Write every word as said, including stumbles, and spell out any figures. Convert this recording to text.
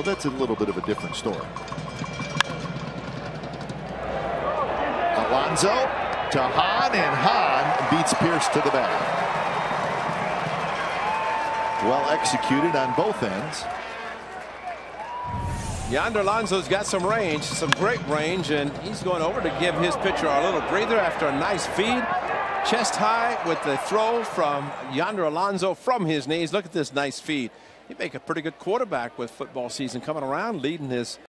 that's a little bit of a different story. Alonso to Hahn, and Hahn beats Pearce to the bag. Well executed on both ends. Yonder Alonso's got some range, some great range, and he's going over to give his pitcher a little breather after a nice feed. Chest high with the throw from Yonder Alonso from his knees. Look at this nice feed. He'd make a pretty good quarterback with football season coming around, leading his